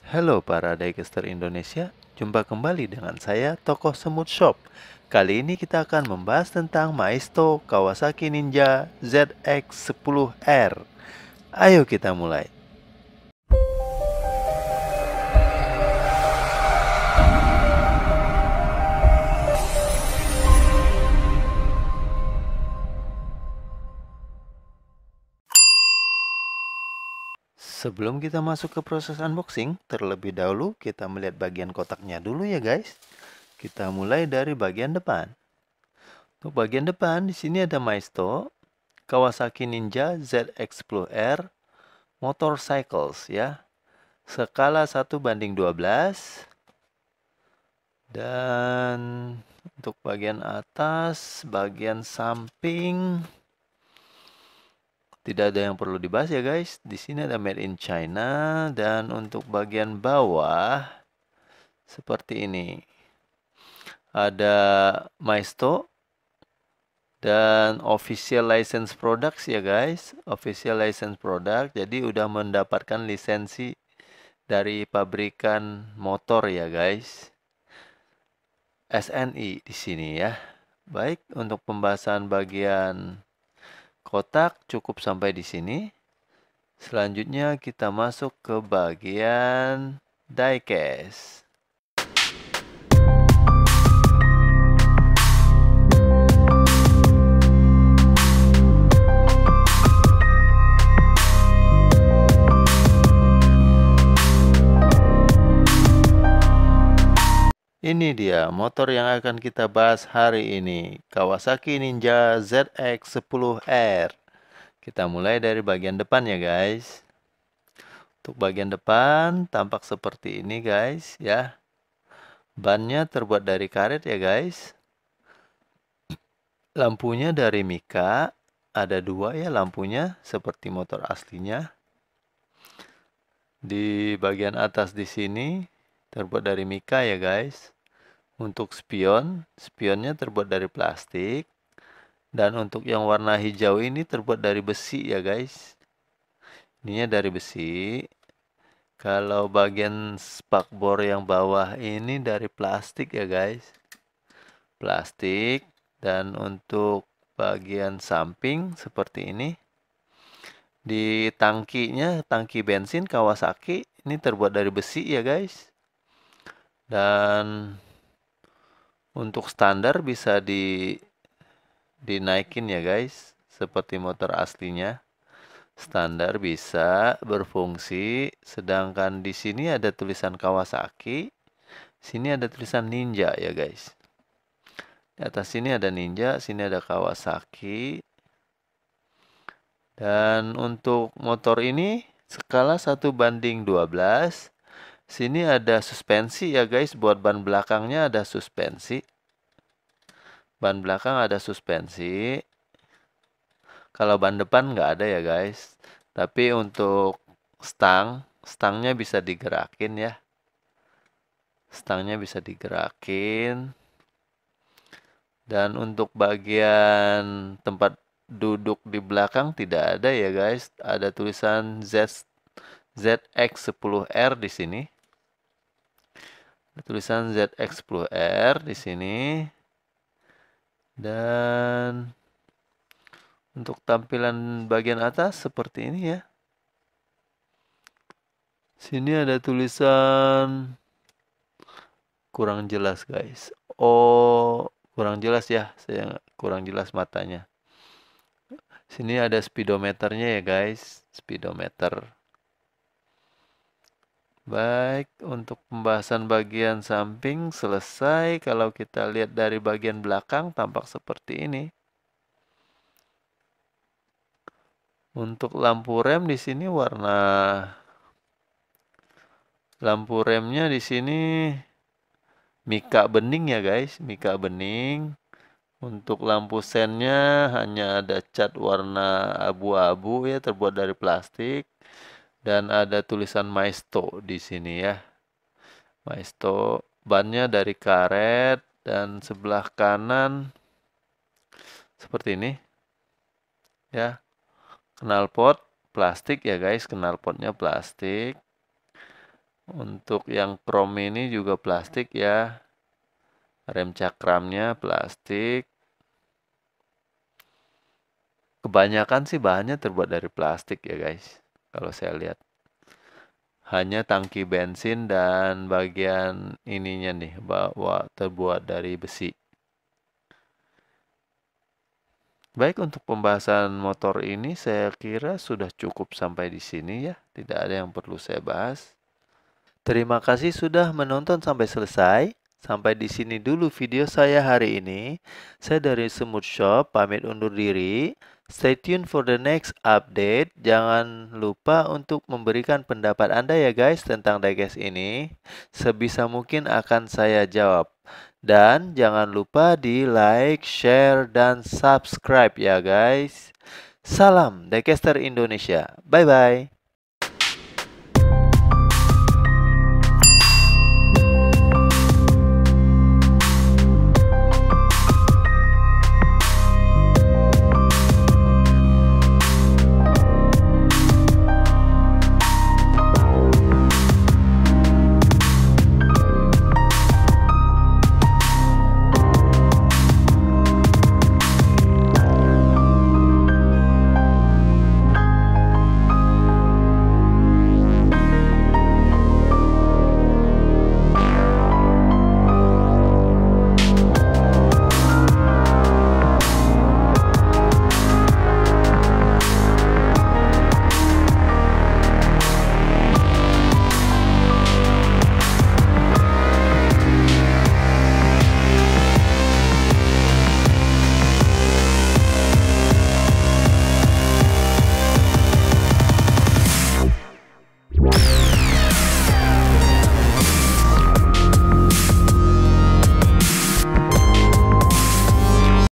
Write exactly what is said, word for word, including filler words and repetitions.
Halo para diecaster Indonesia, jumpa kembali dengan saya Tokoh Semut Shop. Kali ini kita akan membahas tentang Maisto Kawasaki Ninja Z X sepuluh R. Ayo kita mulai. Sebelum kita masuk ke proses unboxing, terlebih dahulu kita melihat bagian kotaknya dulu ya guys. Kita mulai dari bagian depan. Untuk bagian depan, di sini ada Maisto Kawasaki Ninja Z X sepuluh R Motorcycles ya. Skala satu banding dua belas. Dan untuk bagian atas, bagian samping tidak ada yang perlu dibahas ya guys. Di sini ada made in China dan untuk bagian bawah seperti ini. Ada Maisto dan official license products ya guys. Official license product. Jadi udah mendapatkan lisensi dari pabrikan motor ya guys. S N I di sini ya. Baik, untuk pembahasan bagian kotak cukup sampai di sini. Selanjutnya kita masuk ke bagian diecast. Ini dia motor yang akan kita bahas hari ini, Kawasaki Ninja Z X sepuluh R. Kita mulai dari bagian depan ya guys. Untuk bagian depan tampak seperti ini guys ya. Bannya terbuat dari karet ya guys. Lampunya dari Mika, ada dua ya lampunya seperti motor aslinya. Di bagian atas di sini terbuat dari Mika ya guys. Untuk spion, spionnya terbuat dari plastik. Dan untuk yang warna hijau ini terbuat dari besi ya guys. Ininya dari besi. Kalau bagian spakbor yang bawah ini dari plastik ya guys. Plastik. Dan untuk bagian samping seperti ini. Di tangkinya, tangki bensin Kawasaki ini terbuat dari besi ya guys. Dan untuk standar bisa di dinaikin ya guys, seperti motor aslinya. Standar bisa berfungsi, sedangkan di sini ada tulisan Kawasaki, sini ada tulisan Ninja ya guys. Di atas sini ada Ninja, sini ada Kawasaki. Dan untuk motor ini skala satu banding dua belas. Sini ada suspensi ya guys, buat ban belakangnya ada suspensi. Ban belakang ada suspensi. Kalau ban depan nggak ada ya guys. Tapi untuk stang, stangnya bisa digerakin ya. Stangnya bisa digerakin. Dan untuk bagian tempat duduk di belakang tidak ada ya guys. Ada tulisan Z Z X sepuluh R di sini. Ada tulisan Z X sepuluh R di sini. Dan untuk tampilan bagian atas seperti ini ya. Sini ada tulisan kurang jelas guys. Oh, kurang jelas ya. Saya kurang jelas matanya. Sini ada speedometernya ya guys. Speedometer. Baik, untuk pembahasan bagian samping selesai. Kalau kita lihat dari bagian belakang tampak seperti ini. Untuk lampu rem di sini warna lampu remnya di sini Mika bening ya guys, Mika bening. Untuk lampu sennya hanya ada cat warna abu-abu ya, terbuat dari plastik. Dan ada tulisan Maisto di sini ya. Maisto, bannya dari karet dan sebelah kanan seperti ini. Ya. Knalpot plastik ya guys, knalpotnya plastik. Untuk yang chrome ini juga plastik ya. Rem cakramnya plastik. Kebanyakan sih bahannya terbuat dari plastik ya guys. Kalau saya lihat. Hanya tangki bensin dan bagian ininya nih bahwa terbuat dari besi. Baik, untuk pembahasan motor ini saya kira sudah cukup sampai di sini ya. Tidak ada yang perlu saya bahas. Terima kasih sudah menonton sampai selesai. Sampai di sini dulu video saya hari ini. Saya dari Semut Shop pamit undur diri. Stay tune for the next update. Jangan lupa untuk memberikan pendapat Anda ya guys tentang diecast ini. Sebisa mungkin akan saya jawab. Dan jangan lupa di like, share, dan subscribe ya guys. Salam Diecaster Indonesia. Bye-bye.